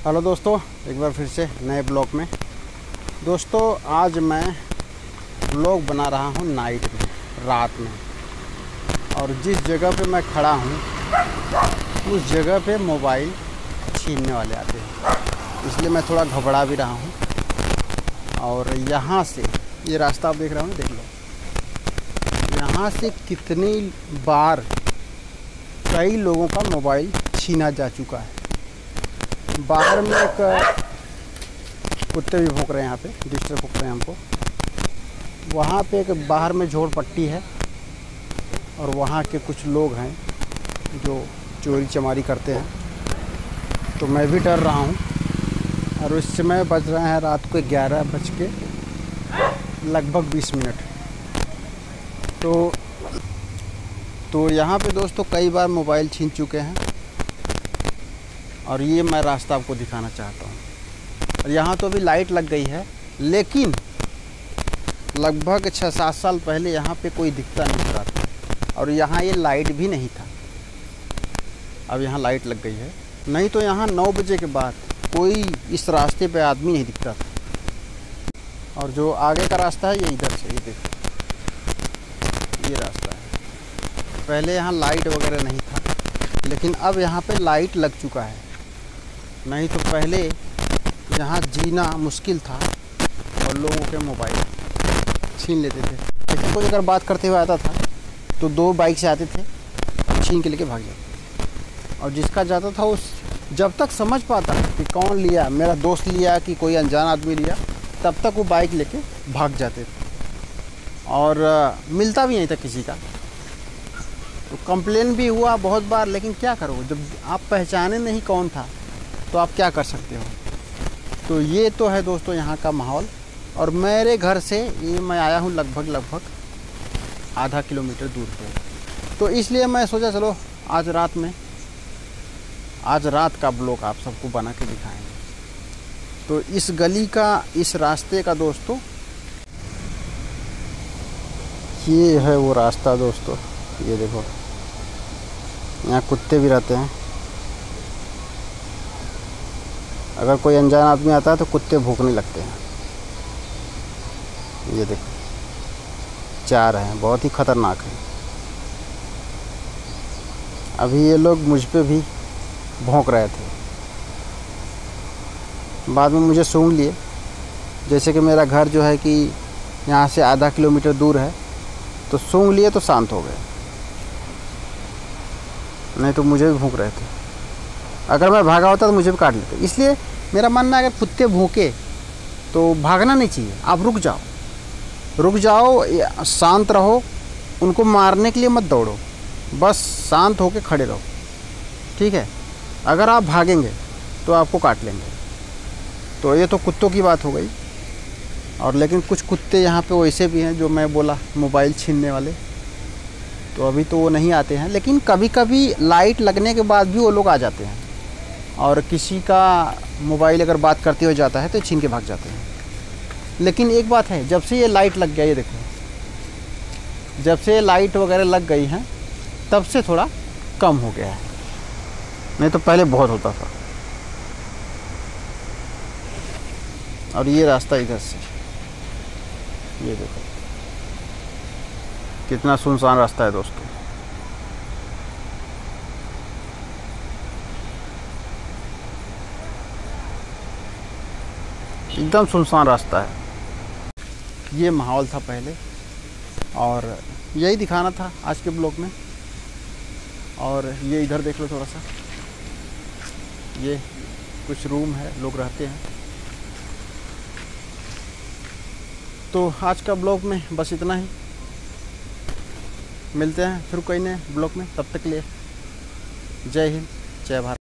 Hello दोस्तों, एक बार फिर से नए ब्लॉग में। दोस्तों आज मैं ब्लॉग बना रहा हूँ नाइट में, रात में। और जिस जगह पे मैं खड़ा हूँ उस जगह पे मोबाइल छीनने वाले आते हैं, इसलिए मैं थोड़ा घबरा भी रहा हूँ। और यहाँ से ये रास्ता आप देख रहे हो ना, देख लो यहाँ से कितनी बार कई लोगों का मोबाइल छीना जा चुका है। बाहर में एक कुत्ते भी भौंक रहे हैं, यहाँ पे डिस्टर्ब भौंक रहे हैं हमको। वहाँ पे एक बाहर में झोपड़पट्टी है और वहाँ के कुछ लोग हैं जो चोरी चमारी करते हैं। तो मैं भी डर रहा हूँ। और इस समय बज रहे हैं रात को 11 लगभग 20 मिनट। तो यहाँ पे दोस्तों कई बार मोबाइल छीन चुके हैं और ये मैं रास्ता आपको दिखाना चाहता हूँ। और यहाँ तो अभी लाइट लग गई है, लेकिन लगभग 6-7 साल पहले यहाँ पे कोई दिखता नहीं रहा था और यहाँ ये लाइट भी नहीं था। अब यहाँ लाइट लग गई है, नहीं तो यहाँ 9 बजे के बाद कोई इस रास्ते पे आदमी नहीं दिखता था। और जो आगे का रास्ता है ये इधर से, ये देखो ये रास्ता है। पहले यहाँ लाइट वगैरह नहीं था, लेकिन अब यहाँ पे लाइट लग चुका है। नहीं तो पहले यहाँ जीना मुश्किल था और लोगों के मोबाइल छीन लेते थे। लेकिन कोई अगर बात करते हुए आता था तो 2 बाइक से आते थे, छीन के लेके भाग जाते। और जिसका जाता था उस जब तक समझ पाता कि कौन लिया, मेरा दोस्त लिया कि कोई अनजान आदमी लिया, तब तक वो बाइक लेके भाग जाते थे और मिलता भी नहीं था किसी का। तो कंप्लेन भी हुआ बहुत बार, लेकिन क्या करो, जब आप पहचाने नहीं कौन था तो आप क्या कर सकते हो। तो ये तो है दोस्तों यहाँ का माहौल। और मेरे घर से ये मैं आया हूँ लगभग आधा किलोमीटर दूर पे। तो इसलिए मैं सोचा चलो आज रात का ब्लॉग आप सबको बना के दिखाएंगे। तो इस गली का, इस रास्ते का दोस्तों, ये है वो रास्ता दोस्तों। ये देखो यहाँ कुत्ते भी रहते हैं। अगर कोई अनजान आदमी आता है तो कुत्ते भौंकने लगते हैं। ये देखो 4 हैं, बहुत ही ख़तरनाक है। अभी ये लोग मुझ पे भी भौंक रहे थे, बाद में मुझे सूंघ लिए। जैसे कि मेरा घर जो है कि यहाँ से आधा किलोमीटर दूर है, तो सूंघ लिए तो शांत हो गए, नहीं तो मुझे भी भौंक रहे थे। अगर मैं भागा होता तो मुझे भी काट लेते। इसलिए मेरा मानना है अगर कुत्ते भौंके तो भागना नहीं चाहिए, आप रुक जाओ, शांत रहो। उनको मारने के लिए मत दौड़ो, बस शांत होकर खड़े रहो, ठीक है। अगर आप भागेंगे तो आपको काट लेंगे। तो ये तो कुत्तों की बात हो गई। और लेकिन कुछ कुत्ते यहाँ पे वैसे भी हैं जो मैं बोला मोबाइल छीनने वाले। तो अभी तो वो नहीं आते हैं, लेकिन कभी कभी लाइट लगने के बाद भी वो लोग आ जाते हैं और किसी का मोबाइल अगर बात करते हुए जाता है तो छीन के भाग जाते हैं। लेकिन एक बात है, जब से ये लाइट लग गया, ये देखो जब से लाइट वगैरह लग गई हैं तब से थोड़ा कम हो गया है, नहीं तो पहले बहुत होता था। और ये रास्ता इधर से, ये देखो कितना सुनसान रास्ता है दोस्तों। एकदम सुनसान रास्ता है। ये माहौल था पहले और यही दिखाना था आज के ब्लॉग में। और ये इधर देख लो थोड़ा सा, ये कुछ रूम है, लोग रहते हैं। तो आज का ब्लॉग में बस इतना ही। मिलते हैं फिर कोई नए ब्लॉग में, तब तक के लिए जय हिंद, जय भारत।